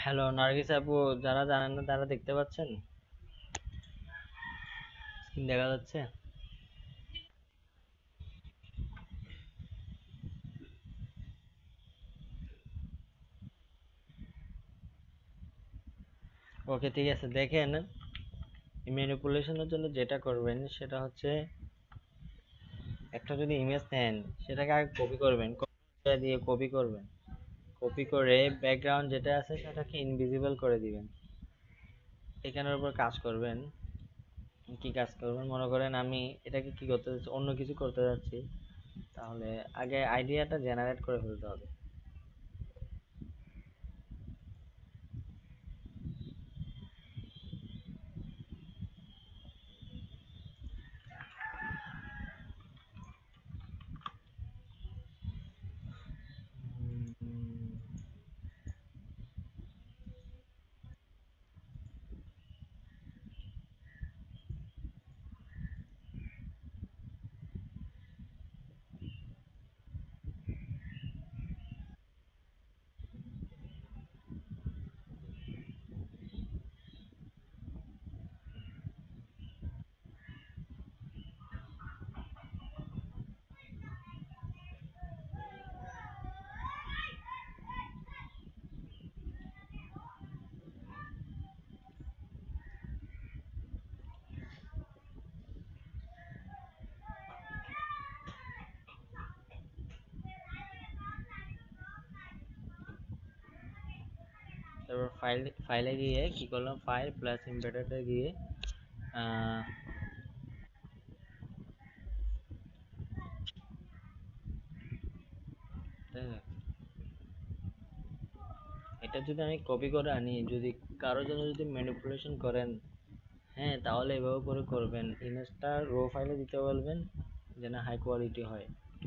Hello Nargis আপু, যারা জানেন না তারা দেখতে পাচ্ছেন? স্ক্রিন দেখা যাচ্ছে? ওকে, ঠিক আছে। দেখেন, ম্যানিপুলেশনের জন্য যেটা করবেন সেটা হচ্ছে, একটা যদি ইমেজ নেন সেটাকে আগে কপি করবেন, দিয়ে কপি করবেন। কপি করে ব্যাকগ্রাউন্ড যেটা আছে সেটাকে ইনভিজিবল করে দিবেন। এখানের উপর কাজ করবেন। কি কাজ করবেন? মনে করেন আমি এটাকে কি করতে যাচ্ছি, অন্য কিছু করতে যাচ্ছি, তাহলে আগে আইডিয়াটা জেনারেট করে ফেলতে হবে। তারপর ফাইলে গিয়ে কি করলাম, ফাইল প্লাস এমবেডেডে গিয়ে আহ, এটা যদি আমি কপি করে আনি, যদি কারোর জন্য যদি ম্যানিপুলেশন করেন, হ্যাঁ, তাহলে এভাবে করে করবেন। ইমেজটা রো ফাইলে দিতে বলবেন যেন হাই কোয়ালিটি হয়।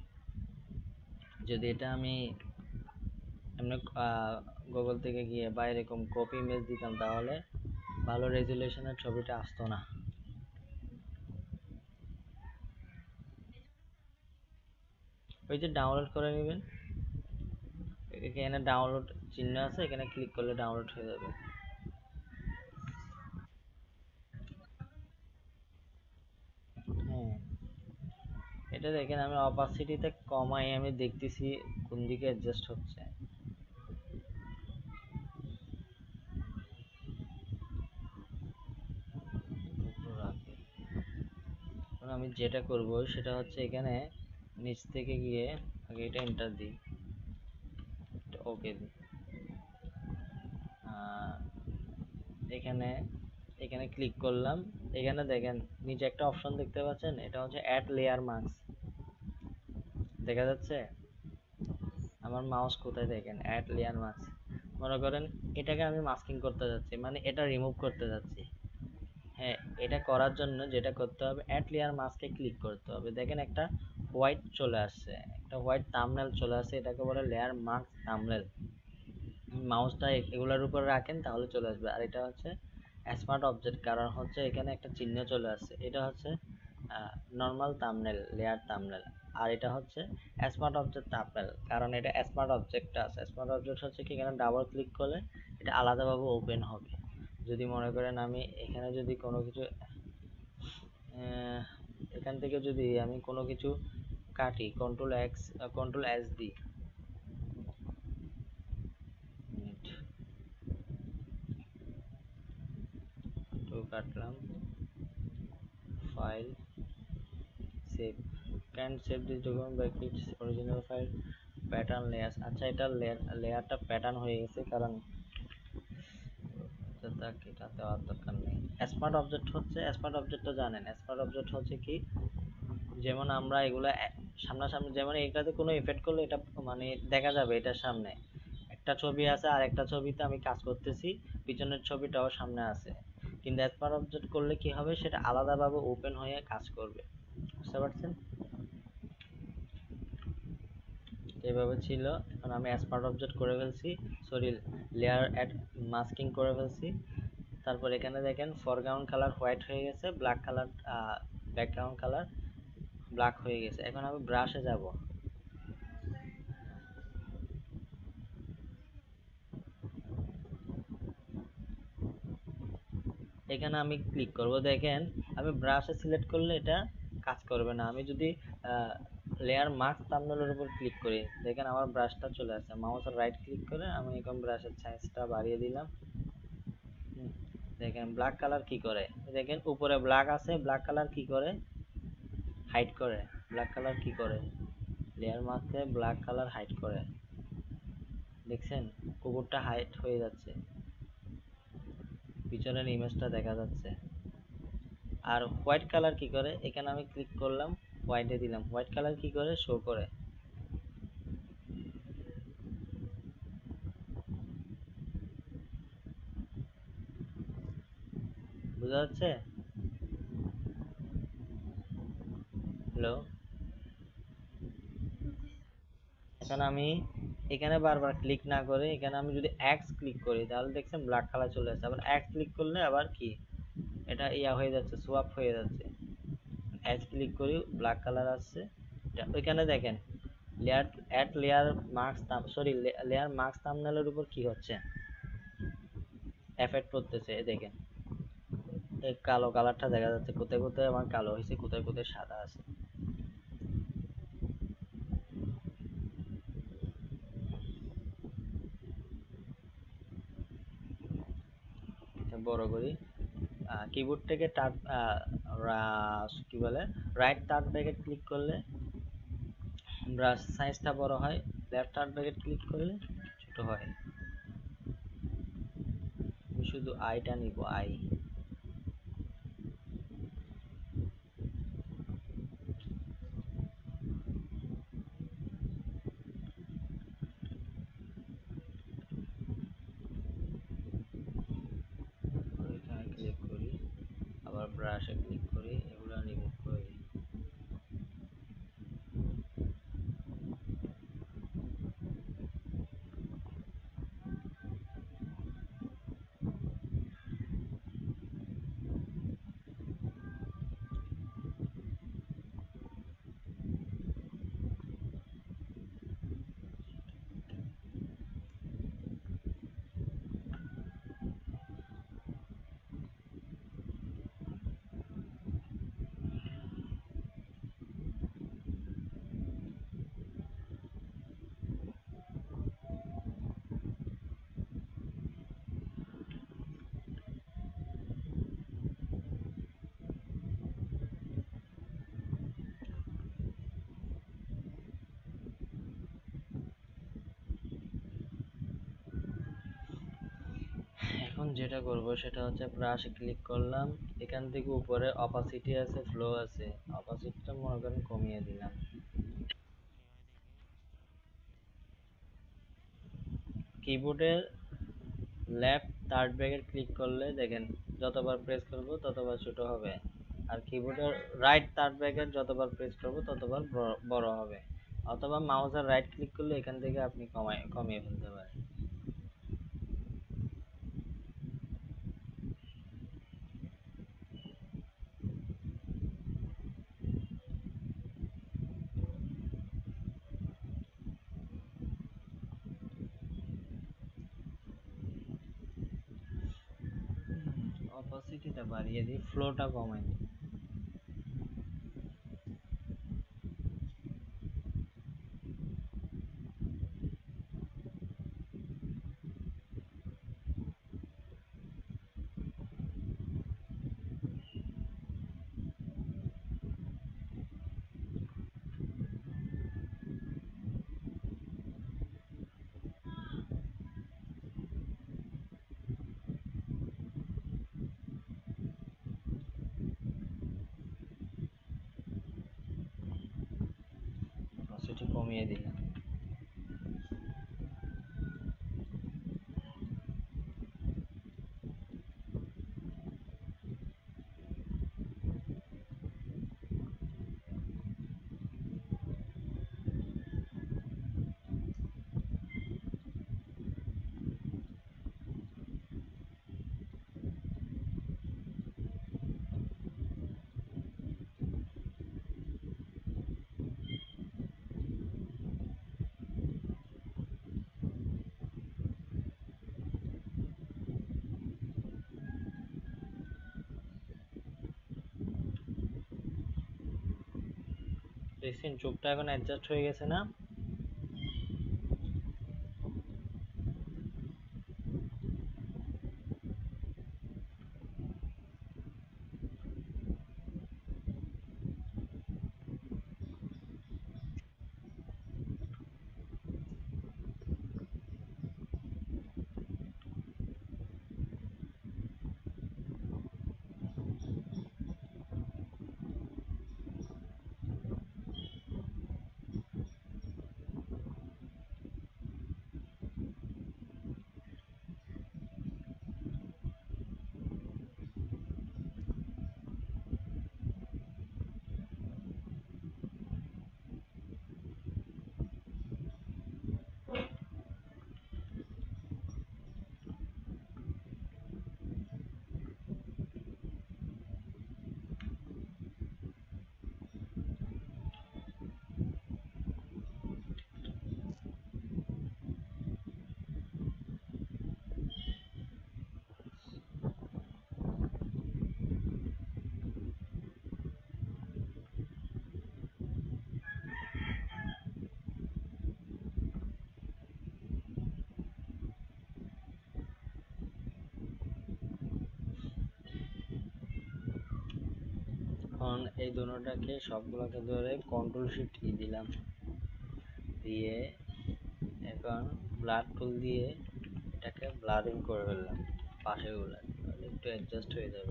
যদি এটা আমি এমনি গুগল থেকে গিয়ে বা এরকম কপি ইমেজ দিতাম, তাহলে ভালো রেজুলেশনের ছবিটা আসতো না। ওই যে ডাউনলোড করে নেবেন, এখানে ডাউনলোড চিহ্ন আছে, এখানে ক্লিক করলে ডাউনলোড হয়ে যাবে। হ্যাঁ, এটা দেখেন, আমি অপাসিটিতে কমাই, আমি দেখতেছি কোন দিকে অ্যাডজাস্ট হচ্ছে। এখন আমি যেটা করব সেটা হচ্ছে, এখানে নিচ থেকে গিয়ে আগে এটা এন্টার দিই, ওকে দিই। আহ, এখানে এখানে ক্লিক করলাম। এখানে দেখেন নিচে একটা অপশন দেখতে পাচ্ছেন, এটা হচ্ছে অ্যাড লেয়ার মাস্ক। দেখা যাচ্ছে? আমার মাউস কোথায় দেখেন, অ্যাড লেয়ার মাস্ক। মনে করেন এটাকে আমি মাস্কিং করতে যাচ্ছি, মানে এটা রিমুভ করতে যাচ্ছি। হ্যাঁ, এটা করার জন্য যেটা করতে হবে, অ্যাড লেয়ার মাস্কে ক্লিক করতে হবে। দেখেন একটা হোয়াইট চলে আসছে, একটা হোয়াইট থাম্বনেল চলে আসছে, এটাকে বলে লেয়ার মাস্ক থাম্বনেল। মাউসটা এগুলোর উপর রাখেন তাহলে চলে আসবে। আর এটা হচ্ছে স্মার্ট অবজেক্ট, কারণ হচ্ছে এখানে একটা চিহ্ন চলে আসছে। এটা হচ্ছে নর্মাল থাম্বনেল, লেয়ার থাম্বনেল। আর এটা হচ্ছে স্মার্ট অবজেক্ট থাম্বনেল, কারণ এটা স্মার্ট অবজেক্টটা আছে। স্মার্ট অবজেক্ট হচ্ছে কি, এখানে ডাবল ক্লিক করলে এটা আলাদাভাবে ওপেন হবে। যদি মনে করেন আমি এখানে যদি কোনো কিছু এখান থেকে যদি আমি কোনো কিছু কাটি, কন্ট্রোল এক্স, কন্ট্রোল এস দিই, তো কাটলাম, file, save, can save this document by its original file, pattern layers. আচ্ছা, এটা লেয়ারটা প্যাটার্ন হয়ে গেছে, কারণ এটা দেওয়ার দরকার নেই। স্মার্ট অবজেক্ট হচ্ছে, স্মার্ট অবজেক্ট তো জানেন, স্মার্ট অবজেক্ট হচ্ছে কি, যেমন আমরা এগুলা সামনাসামনি, যেমন এটাতে কোনো ইফেক্ট করলে এটা মানে দেখা যাবে এটার সামনে একটা ছবি আছে, আর একটা ছবিতে আমি কাজ করতেছি, পিছনের ছবিটাও সামনে আছে। কিন্তু স্মার্ট অবজেক্ট করলে কি হবে, সেটা আলাদাভাবে ওপেন হয়ে কাজ করবে। বুঝতে পারছেন? এভাবে ছিল। এখন আমি স্মার্ট অবজেক্ট করে ফেলছি, সরি, লেয়ার অ্যাড মাস্কিং করে ফেলছি। তারপর এখানে দেখেন ফরগ্রাউন্ড কালার হোয়াইট হয়ে গেছে, black colour, background colour black হয়ে গেছে। এখন আমি ব্রাশে যাব। এখানে আমি ক্লিক করব। দেখেন আমি ব্রাশে সিলেক্ট করলে এটা কাজ করবে না। আমি যদি লেয়ার মাস্ক থাম্বনেলের উপর ক্লিক করি, দেখেন আমার ব্রাশটা চলে আসছে। মাউসের রাইট ক্লিক করে আমি এখন ব্রাশের সাইজটা বাড়িয়ে দিলাম। দেখেন ব্ল্যাক কালার কি করে, দেখেন উপরে ব্ল্যাক আছে, ব্ল্যাক কালার কি করে হাইড করে। ব্ল্যাক কালার কি করে, লেয়ার মাস্কে ব্ল্যাক কালার হাইড করে। দেখছেন কুকুরটা হাইড হয়ে যাচ্ছে, পিছনের ইমেজটা দেখা যাচ্ছে। আর হোয়াইট কালার কি করে, এখানে আমি ক্লিক করলাম, হোয়াইটে দিলাম, হোয়াইট কালার কি করে শো করে। বুঝা যাচ্ছে? হ্যালো, এখন আমি এখানে বারবার ক্লিক না করে এখানে আমি যদি এক্স ক্লিক করি তাহলে দেখছেন ব্ল্যাক কালার চলে আসছে। আবার এক্স ক্লিক করলে আবার কি এটা ইয়া হয়ে যাচ্ছে, সোয়াপ হয়ে যাচ্ছে। এক্স ক্লিক করি ব্ল্যাক কালার আসছে। ওইখানে দেখেন layer add layer marks sorry layer marks থাম্বনেলের উপর কি হচ্ছে, এফেক্ট করতেছে। দেখেন এই কালো কালারটা দেখা যাচ্ছে, কোথায় কোথায় আমার কালো হয়েছে, কোথায় কোথায় সাদা আছে। বড় করি, কিবোর্ড থেকে কি বলে রাইট থার্ড ব্র্যাকেট ক্লিক করলে ব্রাশ সাইজটা বড় হয়, লেফট থার্ড ব্র্যাকেট ক্লিক করলে ছোট হয়। আমি শুধু আইটা নিব, আই। এখানে ক্লিক করি, আবার ব্রাশে ক্লিক করি, এগুলো রিমুভ করি। এখন যেটা করব সেটা হচ্ছে ব্রাশে ক্লিক করলাম, এখান থেকে উপরে অপাসিটি আছে, ফ্লো আছে, অপাসিটিটা মনে করেন কমিয়ে দিলাম। কিবোর্ডের লেফট থার্ড ব্র্যাকেট ক্লিক করলে দেখেন যতবার প্রেস করব ততবার ছোট হবে, আর কিবোর্ডের রাইট থার্ড ব্র্যাকেট যতবার প্রেস করব ততবার বড় হবে। অথবা মাউসের রাইট ক্লিক করলে এখান থেকে আপনি কমিয়ে ফেলতে পারেন। অপাসিটিটা বাড়িয়ে দিই, ফ্লোটা কমাই দিই। অপাসিটি কমিয়ে দিলাম। দেখছেন চোখটা এখন অ্যাডজাস্ট হয়ে গেছে না? এখন এই দুটোটাকে সবগুলোকে ধরে কন্ট্রোল শিফট ই দিলাম, দিয়ে এখন ব্লাড টুল দিয়ে এটাকে ব্লারিং করে ফেললাম পাশে গুলা, একটু অ্যাডজাস্ট হয়ে যাবে।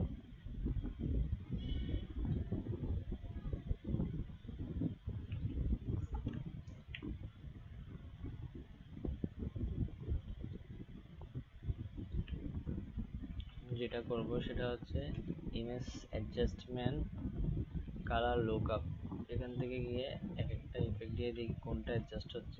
যেটা করব সেটা হচ্ছে ইমেজ অ্যাডজাস্টমেন্ট, কালার লুকআপ, এখান থেকে গিয়ে এক একটা ইফেক্ট দিয়ে দেখি কোনটা অ্যাডজাস্ট হচ্ছে।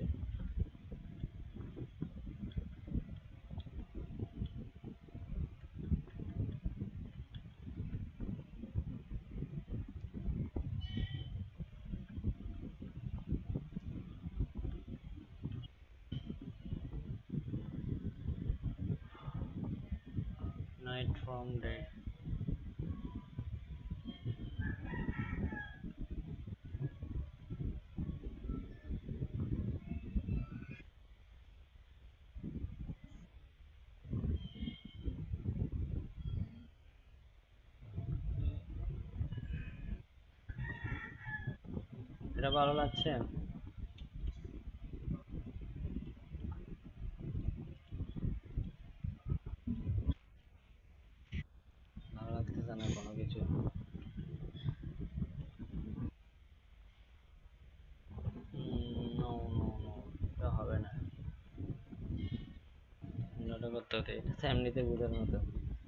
নাইট ফ্রম ডে, এটা ভালো লাগছে? ভালো লাগতেছে না কোনো কিছু? নো নো নো, এটা হবে না, অন্যটা করতে হতে, এটা তো এমনিতে বোঝার মতো।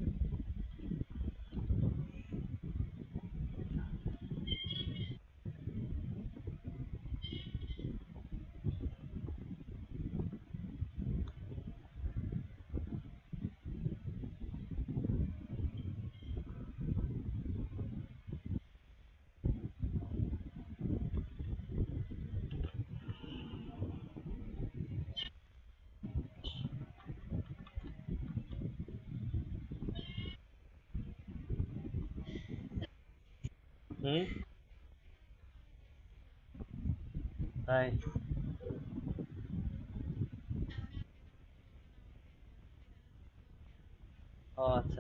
হুম, তাই? ও আচ্ছা,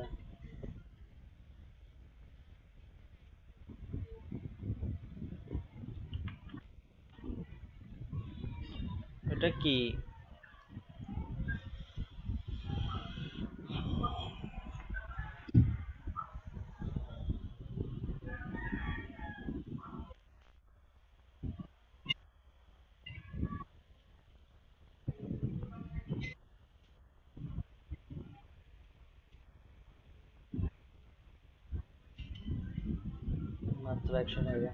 এটা কি? মাত্র 100 টাকা?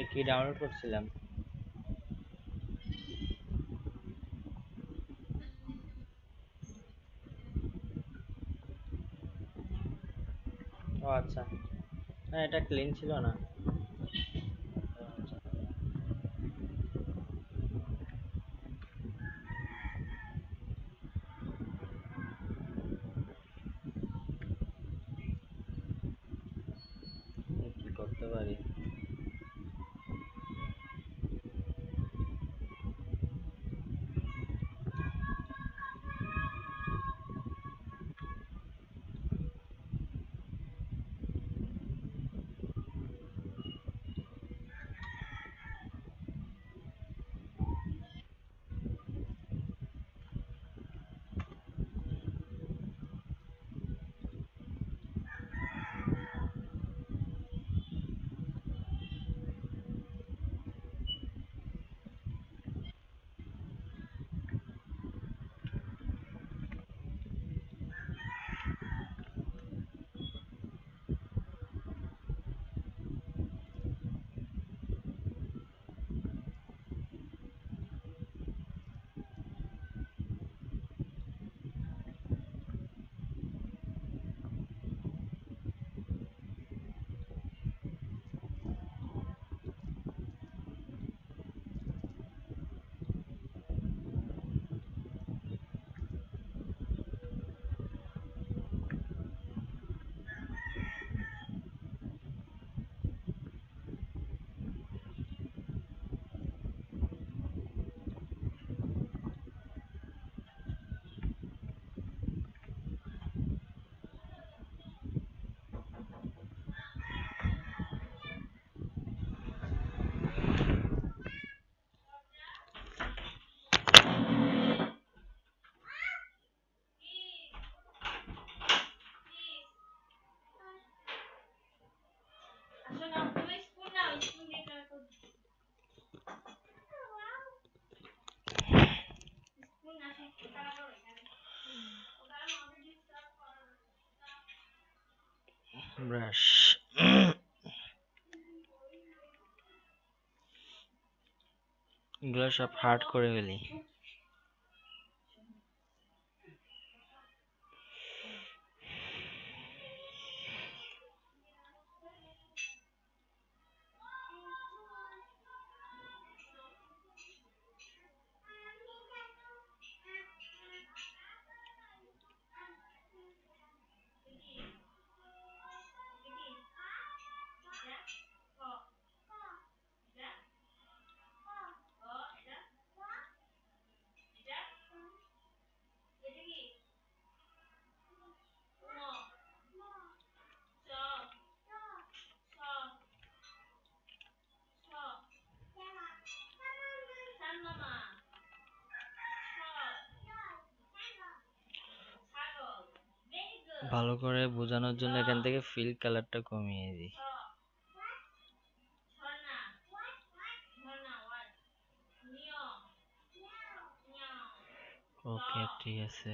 কি ডাউনলোড করছিলাম? ও আচ্ছা, না এটা ক্লিন ছিল না। কি করতে পারি? ব্রাশ এগুলো সব হার্ড করে ফেলি। ভালো করে বোঝানোর জন্য এখান থেকে ফিল কালারটা কমিয়ে দিই। ওকে, ঠিক আছে।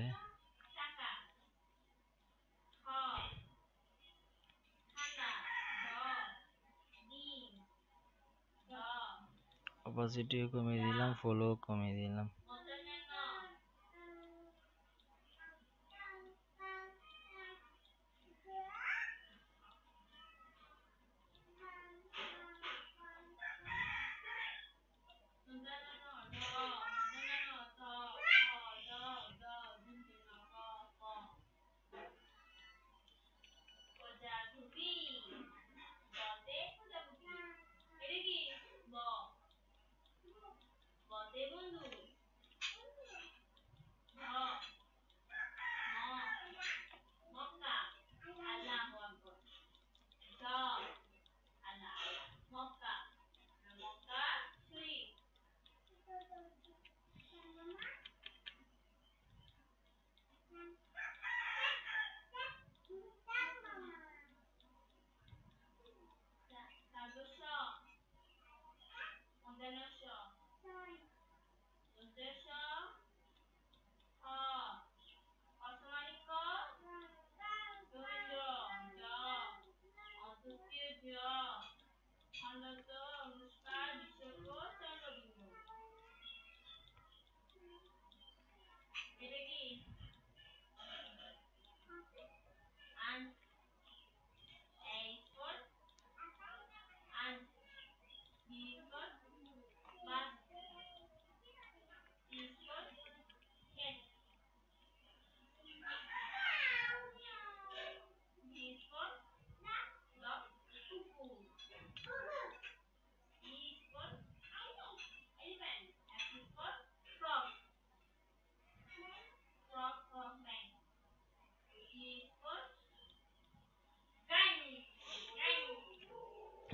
অপাসিটিও কমিয়ে দিলাম, ফলো কমিয়ে দিলাম।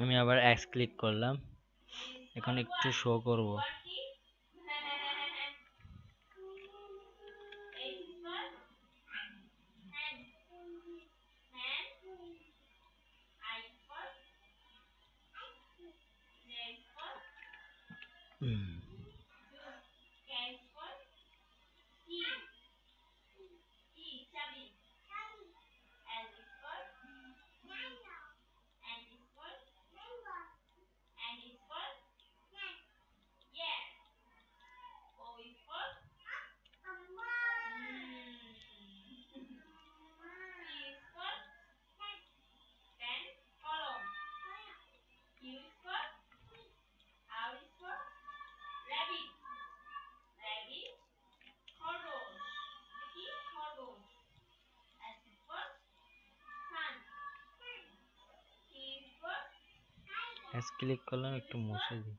আমি আবার এক্স ক্লিক করলাম, এখন একটু শো করব। এক্স ক্লিক করলাম, একটু মুছে দিই।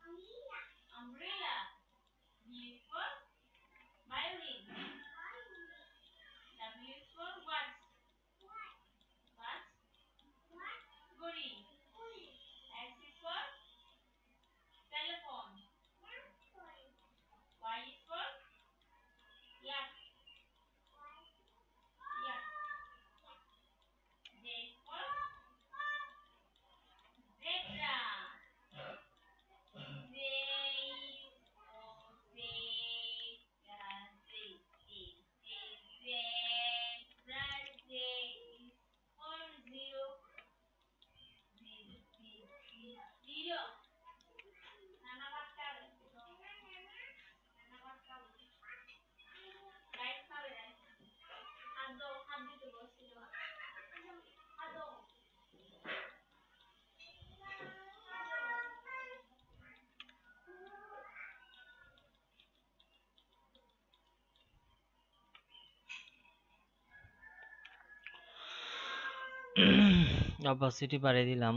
অপাসিটি বাড়িয়ে দিলাম।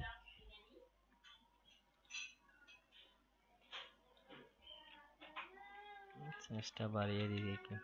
চেষ্টা বাড়িয়ে দিই একটু।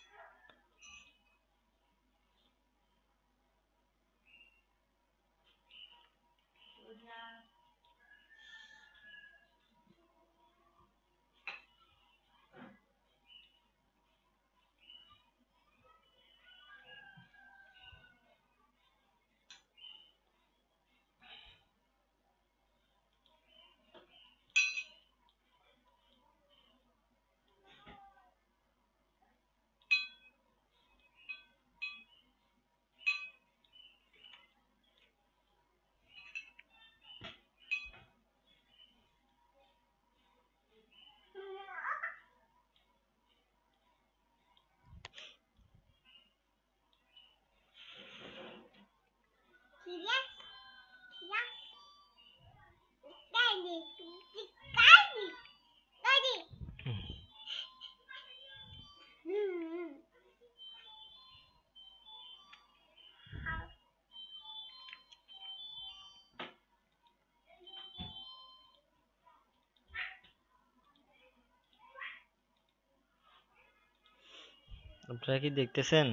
আপনারা কি দেখতেছেন?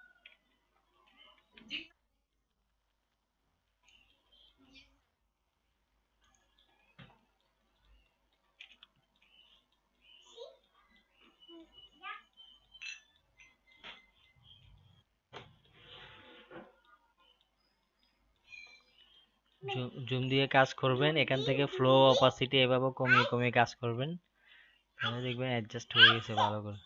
জুম দিয়ে কাজ করবেন, এখান থেকে ফ্লো অপাসিটি এভাবে কমিয়ে কমিয়ে কাজ করবেন, তাহলে দেখবেন অ্যাডজাস্ট হয়ে গেছে ভালো করে।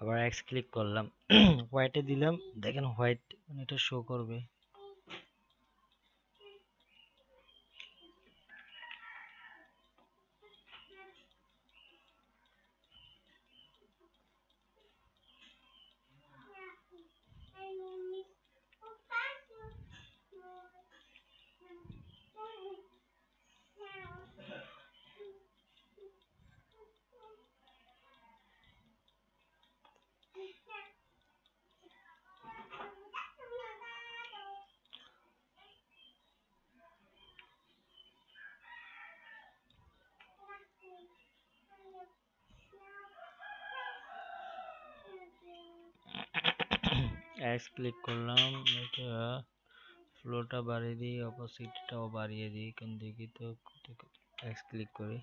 আবার এক্স ক্লিক করলাম, হোয়াইটে দিলাম, দেখেন হোয়াইট এটা শো করবে। এক্স ক্লিক করলাম, এটা ফ্লোটা বাড়িয়ে দিই, অপোসিটটাও বাড়িয়ে দিই, কোন দেখি তো, এক্স ক্লিক করি।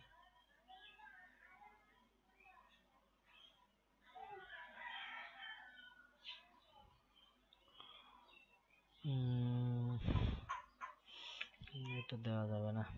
এটা দেওয়া যাবে না।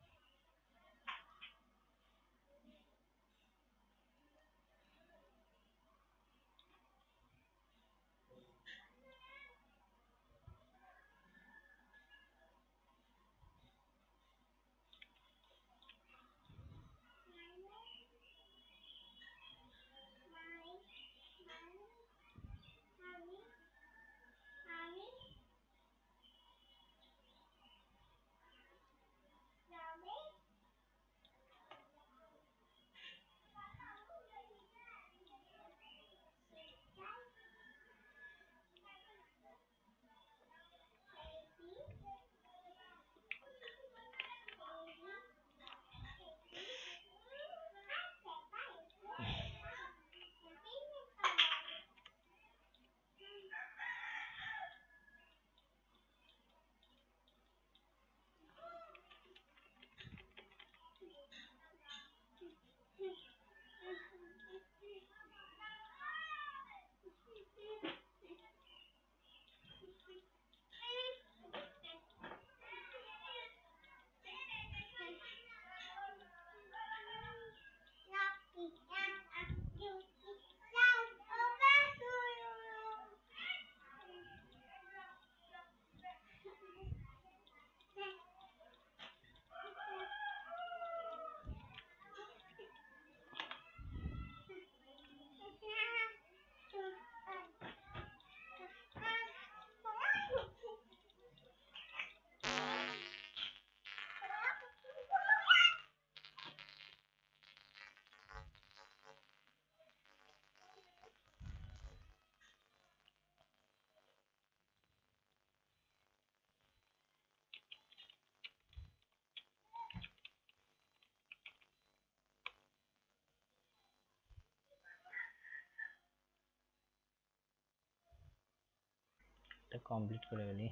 এটা কমপ্লিট করে ফেলি।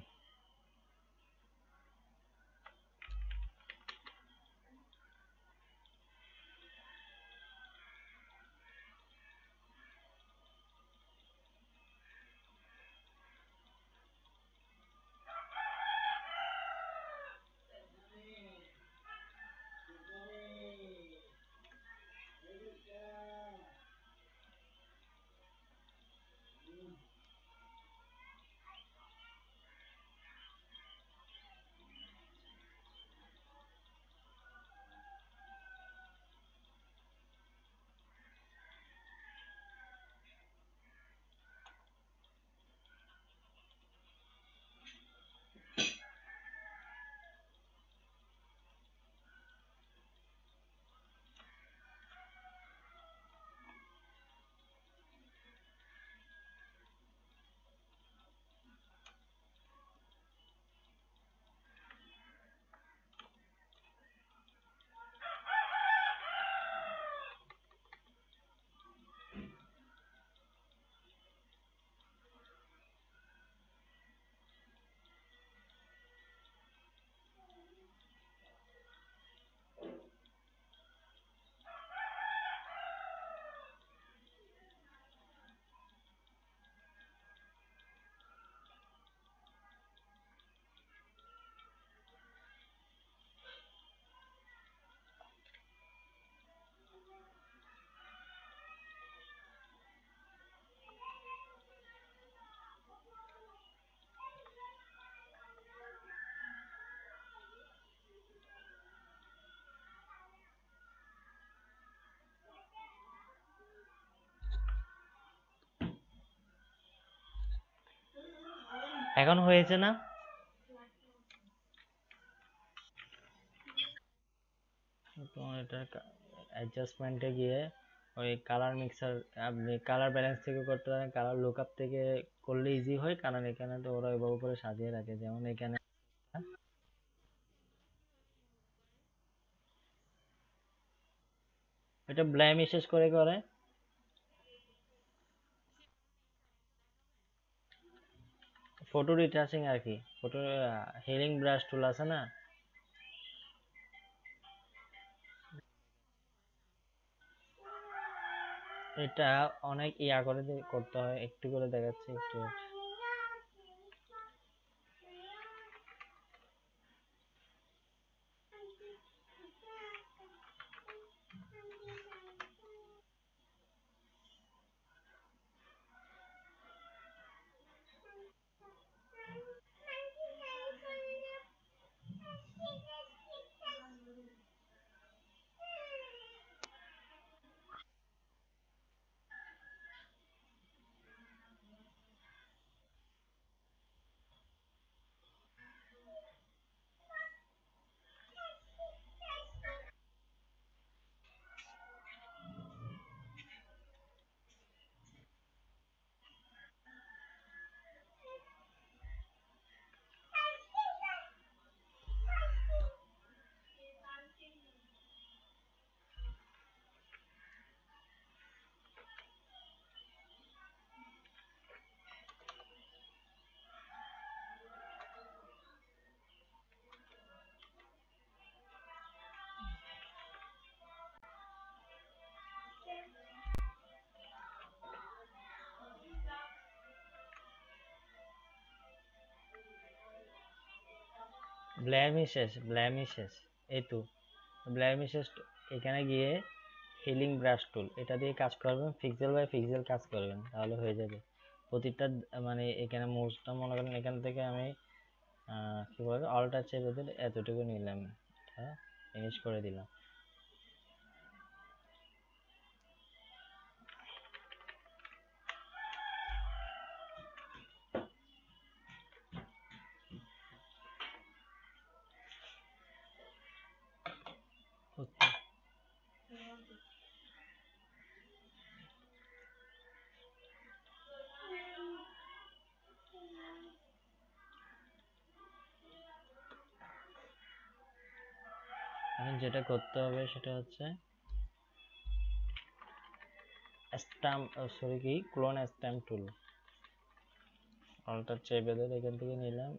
এখন হয়েছে না? তোমার এটা অ্যাডজাস্টমেন্টে গিয়ে ওই কালার মিক্সার, আপনি কালার ব্যালেন্স থেকে করতে পারেন, কালার লুকআপ থেকে করলে ইজি হয়, কারণ এখানে তো ওরা ওইভাবে করে সাজিয়ে রাখে, যেমন এখানে এটা ব্লেমিশেস করে করে ফটো রিটাচিং আর কি, ফটো হিলিং ব্রাশ টুল আছে না, এটা অনেক ইয়া করে করতে হয়, একটু করে দেখাচ্ছি একটু। ব্লেমিশেস, ব্লেমিশেস, এই তো ব্লেমিশেস, এখানে গিয়ে হিলিং ব্রাশ টুল এটা দিয়ে কাজ করবেন, পিক্সেল বাই পিক্সেল কাজ করবেন, তাহলে হয়ে যাবে প্রতিটা। মানে এখানে মোজটা মনে করেন এখান থেকে আমি কি বলে অলটা চেপে দিলে এতটুকু নিলাম, হ্যাঁ, ফিনিশ করে দিলাম। ওকে, এখন যেটা করতে হবে সেটা হচ্ছে স্ট্যাম্প, সরি কি ক্লোন স্ট্যাম্প টুল, অলটা চেপে ধরে এখান থেকে নিলাম,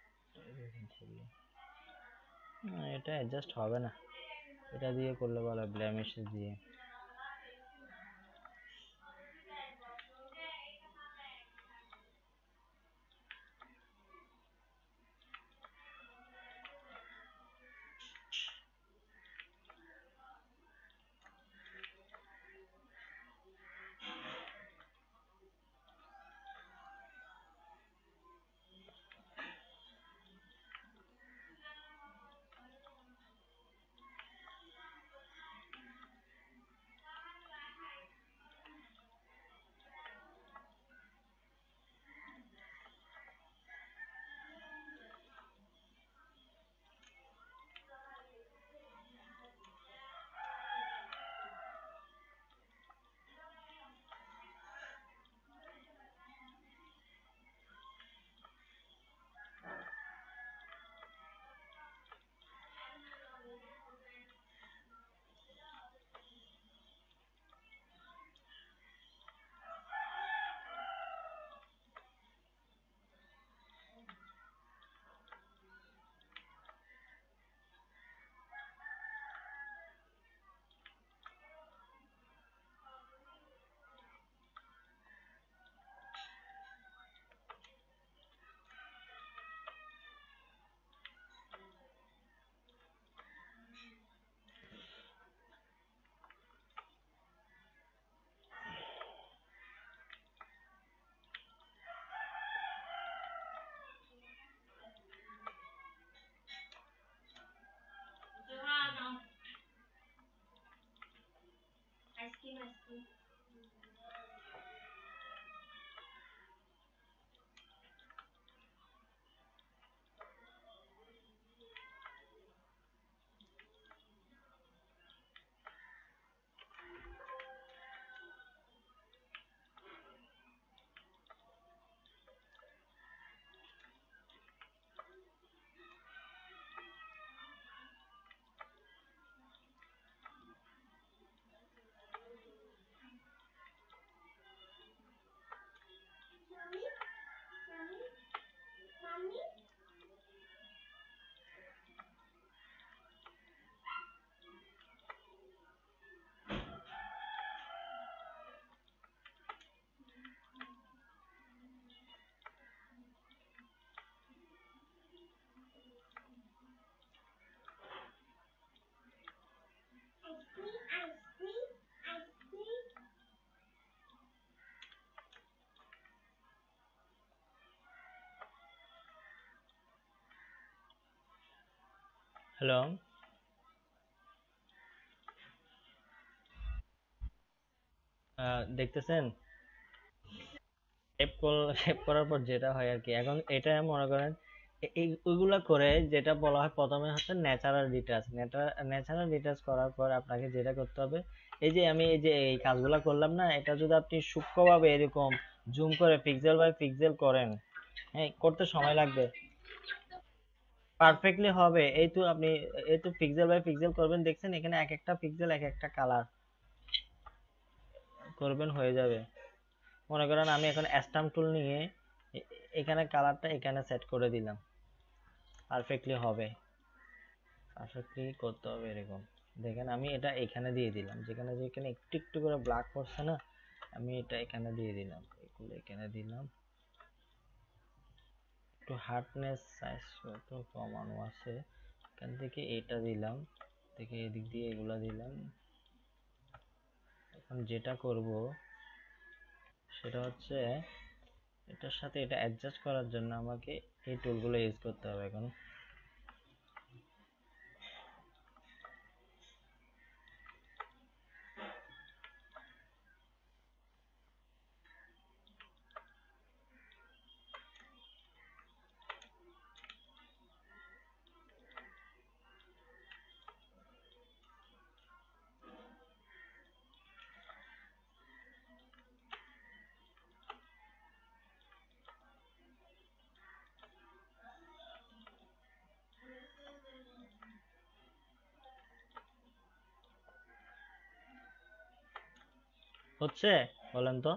এটা অ্যাডজাস্ট হবে না, এটা দিয়ে করলে ভালো হয়, ব্লেমিশ দিয়ে। হ্যালো, দেখতেছেন? শেপ করার পর যেটা হয় আর কি, এখন এটা মনে করেন ওইগুলা করে যেটা বলা হয় প্রথমে হচ্ছে ন্যাচারাল ডিটাচ। ন্যাচারাল ডিটাচ করার পর আপনাকে যেটা করতে হবে, এই যে আমি এই যে এই কাজগুলা করলাম না, এটা যদি আপনি সূক্ষ্মভাবে এরকম জুম করে পিক্সেল বাই পিক্সেল করেন, হ্যাঁ করতে সময় লাগবে, পারফেক্টলি হবে। এই তো আপনি এই তো পিক্সেল বাই পিক্সেল করবেন, দেখছেন এখানে এক একটা পিক্সেল এক একটা কালার করবেন, হয়ে যাবে। মনে করেন আমি এখন স্ট্যাম্প টুল নিয়ে এখানে কালারটা এখানে সেট করে দিলাম, পারফেক্টলি হবে। পারফেক্টলি করতে হবে এরকম। দেখেন আমি এটা এখানে দিয়ে দিলাম, যেখানে যেখানে একটু একটু করে ব্ল্যাক পড়ছে না, আমি এটা এখানে দিয়ে দিলাম, এগুলো এখানে দিলাম। একটু হার্ডনেস সাইজ একটু কমানো আছে, এখান থেকে এটা দিলাম, থেকে এদিক দিয়ে এগুলা দিলাম। এখন যেটা করব সেটা হচ্ছে এটার সাথে এটা অ্যাডজাস্ট করার জন্য আমাকে এই টুলগুলো ইউজ করতে হবে এখন। হচ্ছে, বলেন তো?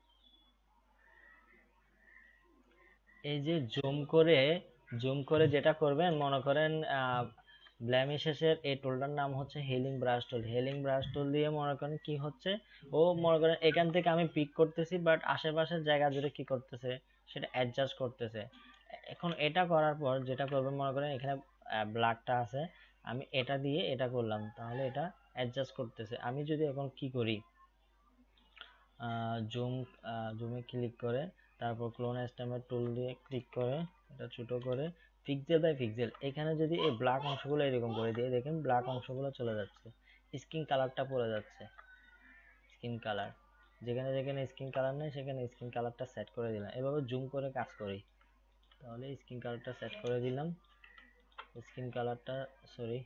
এই যে জুম করে যেটা করবেন, মনে করেন ব্লেমিশেসের এই টুলটার নাম হচ্ছে healing brush tool. Healing brush tool দিয়ে মনে করেন কি হচ্ছে, ও মনে করেন এখান থেকে আমি পিক করতেছি, বাট আশেপাশের জায়গা জুড়ে কি করতেছে সেটা অ্যাডজাস্ট করতেছে। এখন এটা করার পর যেটা করবেন, মনে করেন এখানে ব্ল্যাকটা আছে, আমি এটা দিয়ে এটা করলাম, তাহলে এটা অ্যাডজাস্ট করতেছে। আমি যদি এখন কি করি, জুম জুমে ক্লিক করে তারপর ক্লোন স্ট্যাম্পের টুল দিয়ে ক্লিক করে এটা ছোট করে পিক্সেল বাই পিক্সেল এখানে যদি এই ব্ল্যাক অংশগুলো এরকম করে দিয়ে, দেখেন ব্ল্যাক অংশগুলো চলে যাচ্ছে, স্কিন কালারটা পড়ে যাচ্ছে। স্কিন কালার, যেখানে যেখানে স্কিন কালার নেই সেখানে স্কিন কালারটা সেট করে দিলাম। এভাবে জুম করে কাজ করি, তাহলে স্কিন কালারটা সেট করে দিলাম। স্কিন কালারটা, সরি,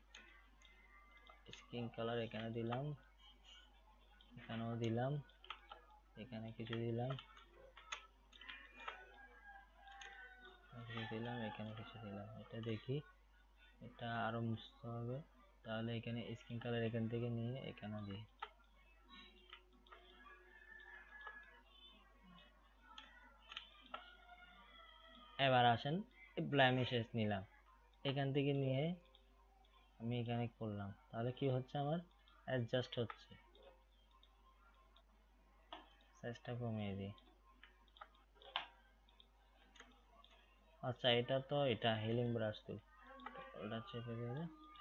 স্কিন কালার এখানে দিলাম, এখানেও দিলাম, এখানে কিছু দিলাম, দিলাম, এখানে কিছু দিলাম। এটা দেখি, এটা আরো মুছতে হবে, তাহলে এখানে স্কিন কালার এখান থেকে নিয়ে এখানে দিই। এবার আসেন, ব্লেমিশেস নিলাম, এখান থেকে নিয়ে আমি এখানে করলাম, তাহলে কি হচ্ছে আমার অ্যাডজাস্ট হচ্ছে। সাইজটা কমিয়ে দিই। আচ্ছা, এটা তো এটা হিলিং ব্রাশ টুল, ওটা চেপে দেবে।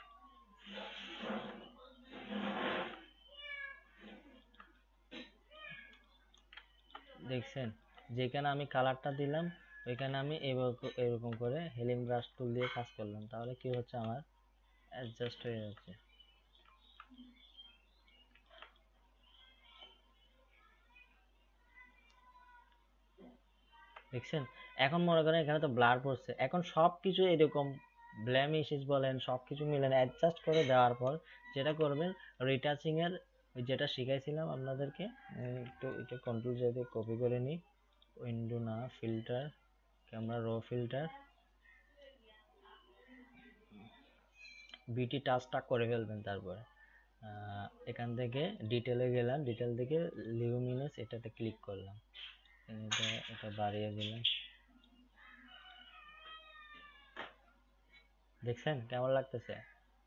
দেখছেন, যেখানে আমি কালারটা দিলাম ওইখানে আমি এরকম করে হিলিং ব্রাশ টুল দিয়ে কাজ করলাম, তাহলে কি হচ্ছে আমার অ্যাডজাস্ট হয়ে যাচ্ছে। দেখছেন, এখন মনে করেন এখানে তো ব্লার পড়ছে, এখন সবকিছু এরকম ব্লেমিশেস বলেন সবকিছু মিলে অ্যাডজাস্ট করে দেওয়ার পর যেটা করবেন, রিটাচিং এর ওই যেটা শিখাইছিলাম আপনাদেরকে, একটু এটা কন্ট্রোল যদি কপি করে নিই, উইন্ডো না ফিল্টার, ক্যামেরা র ফিল্টার, বিটি টাচটা করে ফেলবেন। তারপরে এখান থেকে ডিটেলে গেলাম, ডিটেল থেকে লিউমিনাস এটাতে ক্লিক করলাম, এটা এটা বাড়িয়ে দিলাম। দেখছেন কেমন লাগতেছে?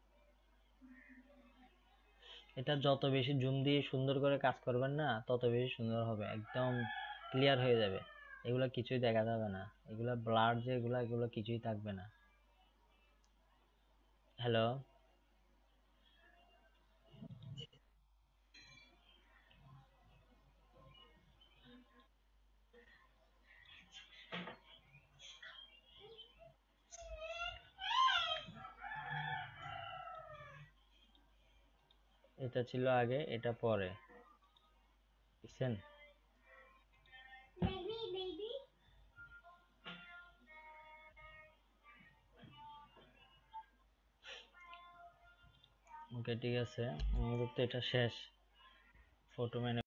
এটা যত বেশি জুম দিয়ে সুন্দর করে কাজ করবেন না, তত বেশি সুন্দর হবে, একদম ক্লিয়ার হয়ে যাবে। এগুলা কিছুই দেখা যাবে না, এগুলা ব্লার যে এগুলা, এগুলো কিছুই থাকবে না। হ্যালো, এটা ছিল আগে, এটা পরে, বুঝছেন? ওকে ঠিক আছে, আমাদের তো এটা শেষ ফটো